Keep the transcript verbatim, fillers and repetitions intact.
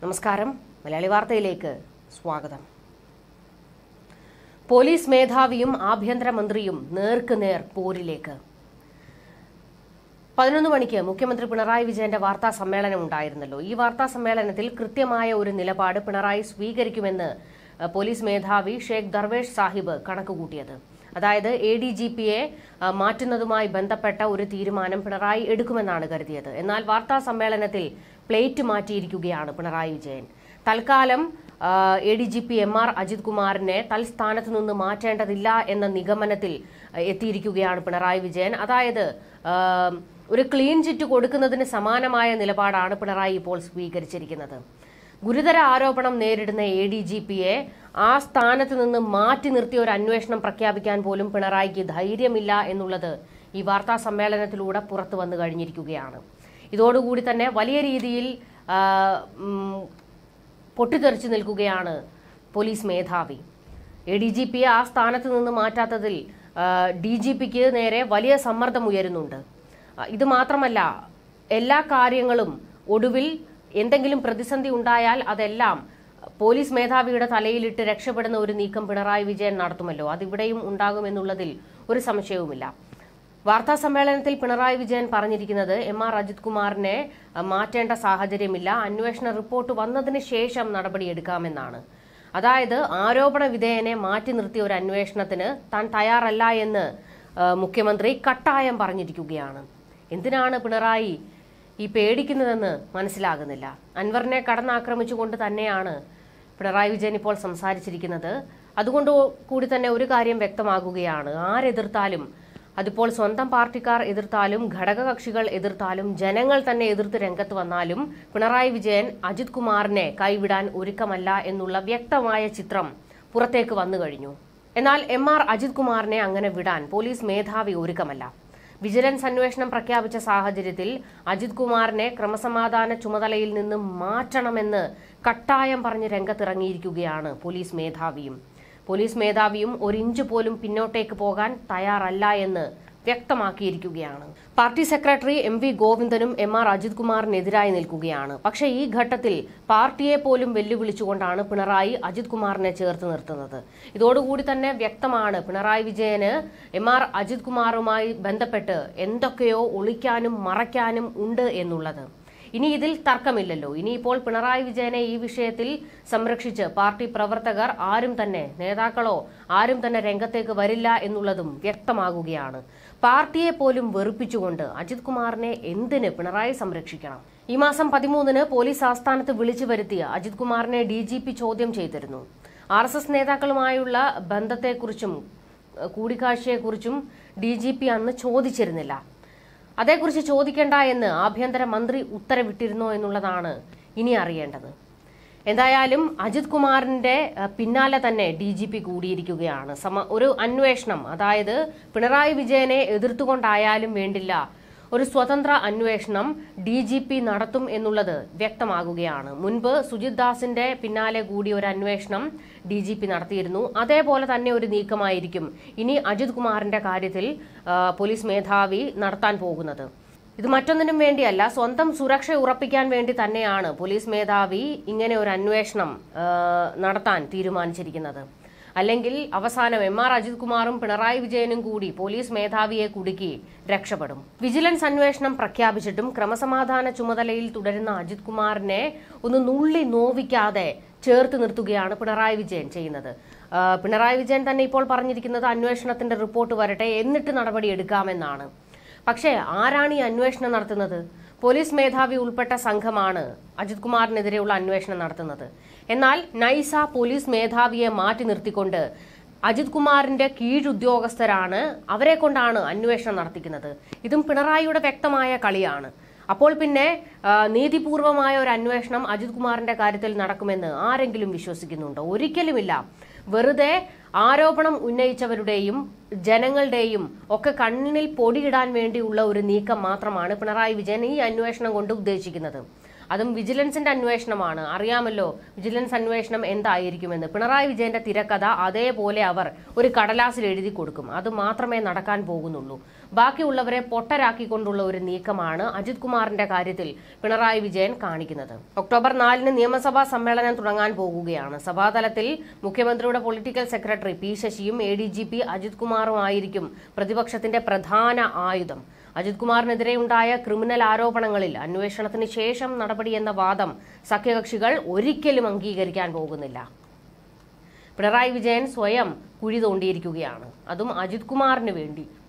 നമസ്കാരം. മലയാളി വാർത്തയിലേക്ക് സ്വാഗതം. പോലീസ് മേധാവിയും ആഭ്യന്തരമന്ത്രിയും നേർക്കുനേർ പോരിലേക്ക്. പതിനൊന്ന് മണിക്ക് മുഖ്യമന്ത്രി പിണറായി വിജയന്റെ വാർത്താ സമ്മേളനം ഉണ്ടായിരുന്നല്ലോ. ഈ വാർത്താ സമ്മേളനത്തിൽ കൃത്യമായ ഒരു നിലപാട് പിണറായി സ്വീകരിക്കുമെന്ന് പോലീസ് മേധാവി ഷേഖ് ദർവേഷ് സാഹിബ് കണക്കുകൂട്ടിയത്. അതായത് എ ഡി ജി പിയെ മാറ്റുന്നതുമായി ബന്ധപ്പെട്ട ഒരു തീരുമാനം പിണറായി എടുക്കുമെന്നാണ് കരുതിയത്. എന്നാൽ വാർത്താ സമ്മേളനത്തിൽ പ്ലേറ്റ് മാറ്റിയിരിക്കുകയാണ് പിണറായി വിജയൻ. തൽക്കാലം A D G P M R Ajith കുമാറിനെ തൽസ്ഥാനത്ത് നിന്ന് മാറ്റേണ്ടതില്ല എന്ന നിഗമനത്തിൽ എത്തിയിരിക്കുകയാണ് പിണറായി വിജയൻ. അതായത് ഒരു ക്ലീൻ ചിറ്റ് കൊടുക്കുന്നതിന് സമാനമായ നിലപാടാണ് പിണറായി ഇപ്പോൾ സ്വീകരിച്ചിരിക്കുന്നത്. ഗുരുതര ആരോപണം നേരിടുന്ന എ ഡി ജി പിയെ ആ സ്ഥാനത്ത് നിന്ന് മാറ്റി നിർത്തിയ ഒരു അന്വേഷണം പ്രഖ്യാപിക്കാൻ പോലും പിണറായിക്ക് ധൈര്യമില്ല എന്നുള്ളത് ഈ വാർത്താ സമ്മേളനത്തിലൂടെ പുറത്തു വന്നു കഴിഞ്ഞിരിക്കുകയാണ്. ഇതോടുകൂടി തന്നെ വലിയ രീതിയിൽ പൊട്ടിത്തെറിച്ചു നിൽക്കുകയാണ് പോലീസ് മേധാവി. എ ഡി ജി പിയെ ആ സ്ഥാനത്ത് നിന്ന് മാറ്റാത്തതിൽ ഡി ജി പിക്ക് നേരെ വലിയ സമ്മർദ്ദം ഉയരുന്നുണ്ട്. ഇത് മാത്രമല്ല, എല്ലാ കാര്യങ്ങളും ഒടുവിൽ എന്തെങ്കിലും പ്രതിസന്ധി ഉണ്ടായാൽ അതെല്ലാം പോലീസ് മേധാവിയുടെ തലയിലിട്ട് രക്ഷപ്പെടുന്ന ഒരു നീക്കം പിണറായി വിജയൻ നടത്തുമല്ലോ. അതിവിടെയും ഉണ്ടാകുമെന്നുള്ളതിൽ ഒരു സംശയവുമില്ല. വാർത്താ സമ്മേളനത്തിൽ പിണറായി വിജയൻ പറഞ്ഞിരിക്കുന്നത് എം ആർ അജിത് കുമാറിനെ മാറ്റേണ്ട സാഹചര്യമില്ല, അന്വേഷണ റിപ്പോർട്ട് വന്നതിന് ശേഷം നടപടിയെടുക്കാമെന്നാണ്. അതായത് ആരോപണ വിധേയനെ മാറ്റി നിർത്തിയ ഒരു അന്വേഷണത്തിന് താൻ തയ്യാറല്ല എന്ന് മുഖ്യമന്ത്രി കട്ടായം പറഞ്ഞിരിക്കുകയാണ്. എന്തിനാണ് പിണറായി ഈ പേടിക്കുന്നതെന്ന് മനസ്സിലാകുന്നില്ല. അൻവറിനെ കടന്നാക്രമിച്ചുകൊണ്ട് തന്നെയാണ് പിണറായി വിജയൻ ഇപ്പോൾ സംസാരിച്ചിരിക്കുന്നത്. അതുകൊണ്ട് കൂടി തന്നെ ഒരു കാര്യം വ്യക്തമാകുകയാണ്, ആരെതിർത്താലും, അതിപ്പോൾ സ്വന്തം പാർട്ടിക്കാർ എതിർത്താലും ഘടകകക്ഷികൾ എതിർത്താലും ജനങ്ങൾ തന്നെ എതിർത്ത് രംഗത്ത് വന്നാലും പിണറായി വിജയൻ അജിത് കുമാറിനെ കൈവിടാൻ ഒരുക്കമല്ല എന്നുള്ള വ്യക്തമായ ചിത്രം പുറത്തേക്ക് വന്നു കഴിഞ്ഞു. എന്നാൽ എം ആർ അജിത് കുമാറിനെ അങ്ങനെ വിടാൻ പോലീസ് മേധാവി ഒരുക്കമല്ല. വിജിലൻസ് അന്വേഷണം പ്രഖ്യാപിച്ച സാഹചര്യത്തിൽ അജിത് കുമാറിനെ ക്രമസമാധാന ചുമതലയിൽ നിന്ന് മാറ്റണമെന്ന് കട്ടായം പറഞ്ഞ് രംഗത്തിറങ്ങിയിരിക്കുകയാണ് പോലീസ് മേധാവിയും. പോലീസ് മേധാവിയും ഒരിഞ്ച് പോലും പിന്നോട്ടേക്ക് പോകാൻ തയ്യാറല്ല എന്ന് വ്യക്തമാക്കിയിരിക്കുകയാണ്. പാർട്ടി സെക്രട്ടറി എം വി ഗോവിന്ദനും എം ആർ അജിത് കുമാറിനെതിരായി നിൽക്കുകയാണ്. പക്ഷേ ഈ ഘട്ടത്തിൽ പാർട്ടിയെ പോലും വെല്ലുവിളിച്ചുകൊണ്ടാണ് പിണറായി അജിത് കുമാറിനെ ചേർത്ത് നിർത്തുന്നത്. ഇതോടുകൂടി തന്നെ വ്യക്തമാണ് പിണറായി വിജയന് എം ആർ അജിത് കുമാറുമായി ബന്ധപ്പെട്ട് എന്തൊക്കെയോ ഒളിക്കാനും മറയ്ക്കാനും ഉണ്ട് എന്നുള്ളത്. ഇനി ഇതിൽ തർക്കമില്ലല്ലോ. ഇനിയിപ്പോൾ പിണറായി വിജയനെ ഈ വിഷയത്തിൽ സംരക്ഷിച്ച് പാർട്ടി പ്രവർത്തകർ ആരും തന്നെ, നേതാക്കളോ ആരും തന്നെ രംഗത്തേക്ക് വരില്ല എന്നുള്ളതും വ്യക്തമാകുകയാണ്. പാർട്ടിയെ പോലും വെറുപ്പിച്ചുകൊണ്ട് അജിത് കുമാറിനെ എന്തിന് പിണറായി സംരക്ഷിക്കണം? ഈ മാസം പതിമൂന്നിന് പോലീസ് ആസ്ഥാനത്ത് വിളിച്ചു വരുത്തിയ അജിത് കുമാറിനെ ഡി ജി പി ചോദ്യം ചെയ്തിരുന്നു. ആർ എസ് എസ് നേതാക്കളുമായുള്ള ബന്ധത്തെക്കുറിച്ചും കൂടിക്കാഴ്ചയെക്കുറിച്ചും ഡി ജി പി അന്ന് ചോദിച്ചിരുന്നില്ല. അതേക്കുറിച്ച് ചോദിക്കേണ്ട എന്ന് ആഭ്യന്തരമന്ത്രി ഉത്തരവിട്ടിരുന്നോ എന്നുള്ളതാണ് ഇനി അറിയേണ്ടത്. എന്തായാലും അജിത് കുമാറിന്റെ പിന്നാലെ തന്നെ ഡി ജി പി കൂടിയിരിക്കുകയാണ്. സമ ഒരു അന്വേഷണം, അതായത് പിണറായി വിജയനെ എതിർത്തുകൊണ്ടായാലും വേണ്ടില്ല, ഒരു സ്വതന്ത്ര അന്വേഷണം ഡി ജി പി നടത്തും എന്നുള്ളത് വ്യക്തമാകുകയാണ്. മുൻപ് സുജിത് ദാസിന്റെ പിന്നാലെ കൂടി ഒരു അന്വേഷണം ഡി ജി പി നടത്തിയിരുന്നു. അതേപോലെ തന്നെ ഒരു നീക്കമായിരിക്കും ഇനി അജിത് കുമാറിന്റെ കാര്യത്തിൽ പോലീസ് മേധാവി നടത്താൻ പോകുന്നത്. ഇത് മറ്റൊന്നിനും വേണ്ടിയല്ല, സ്വന്തം സുരക്ഷ ഉറപ്പിക്കാൻ വേണ്ടി തന്നെയാണ് പോലീസ് മേധാവി ഇങ്ങനെ ഒരു അന്വേഷണം നടത്താൻ തീരുമാനിച്ചിരിക്കുന്നത്. അല്ലെങ്കിൽ അവസാനം എം ആർ അജിത് കുമാറും പിണറായി വിജയനും കൂടി പോലീസ് മേധാവിയെ കുടുക്കി രക്ഷപ്പെടും. വിജിലൻസ് അന്വേഷണം പ്രഖ്യാപിച്ചിട്ടും ക്രമസമാധാന ചുമതലയിൽ തുടരുന്ന അജിത് കുമാറിനെ ഒന്ന് നുള്ളി നോവിക്കാതെ ചേർത്ത് നിർത്തുകയാണ് പിണറായി വിജയൻ ചെയ്യുന്നത്. പിണറായി വിജയൻ തന്നെ ഇപ്പോൾ പറഞ്ഞിരിക്കുന്നത് അന്വേഷണത്തിന്റെ റിപ്പോർട്ട് വരട്ടെ, എന്നിട്ട് നടപടിയെടുക്കാമെന്നാണ്. പക്ഷേ ആരാണ് ഈ അന്വേഷണം നടത്തുന്നത്? പോലീസ് മേധാവി ഉൾപ്പെട്ട സംഘമാണ് അജിത് കുമാറിനെതിരെയുള്ള അന്വേഷണം നടത്തുന്നത്. എന്നാൽ നൈസ പോലീസ് മേധാവിയെ മാറ്റി നിർത്തിക്കൊണ്ട് അജിത് കുമാറിന്റെ കീഴുദ്യോഗസ്ഥരാണ്, അവരെ കൊണ്ടാണ് അന്വേഷണം നടത്തിക്കുന്നത്. ഇതും പിണറായിയുടെ വ്യക്തമായ കളിയാണ്. അപ്പോൾ പിന്നെ നീതിപൂർവമായ ഒരു അന്വേഷണം അജിത് കുമാറിന്റെ കാര്യത്തിൽ നടക്കുമെന്ന് ആരെങ്കിലും വിശ്വസിക്കുന്നുണ്ടോ? ഒരിക്കലുമില്ല. വെറുതെ ആരോപണം ഉന്നയിച്ചവരുടെയും ജനങ്ങളുടെയും ഒക്കെ കണ്ണിൽ പൊടിയിടാൻ വേണ്ടിയുള്ള ഒരു നീക്കം മാത്രമാണ് പിണറായി വിജയൻ ഈ അന്വേഷണം കൊണ്ട് ഉദ്ദേശിക്കുന്നത്. അതും വിജിലൻസിന്റെ അന്വേഷണമാണ്. അറിയാമല്ലോ വിജിലൻസ് അന്വേഷണം എന്തായിരിക്കുമെന്ന്. പിണറായി വിജയന്റെ തിരക്കഥ അതേപോലെ അവർ ഒരു കടലാസിൽ എഴുതി കൊടുക്കും. അത് മാത്രമേ നടക്കാൻ പോകുന്നുള്ളൂ. ബാക്കിയുള്ളവരെ പൊട്ടരാക്കിക്കൊണ്ടുള്ള ഒരു നീക്കമാണ് അജിത് കുമാറിന്റെ കാര്യത്തിൽ പിണറായി വിജയൻ കാണിക്കുന്നത്. ഒക്ടോബർ നാലിന് നിയമസഭാ സമ്മേളനം തുടങ്ങാൻ പോകുകയാണ്. സഭാതലത്തിൽ മുഖ്യമന്ത്രിയുടെ പൊളിറ്റിക്കൽ സെക്രട്ടറി പി ശശിയും A D G P Ajith കുമാറുമായിരിക്കും പ്രതിപക്ഷത്തിന്റെ പ്രധാന ആയുധം. അജിത് കുമാറിനെതിരെയുണ്ടായ ക്രിമിനൽ ആരോപണങ്ങളിൽ അന്വേഷണത്തിന് ശേഷം നടപടിയെന്ന വാദം സഖ്യകക്ഷികൾ ഒരിക്കലും അംഗീകരിക്കാൻ പോകുന്നില്ല. പിണറായി വിജയൻ സ്വയം കുഴി തോണ്ടിയിരിക്കുകയാണ്, അതും അജിത് കുമാറിന് വേണ്ടി.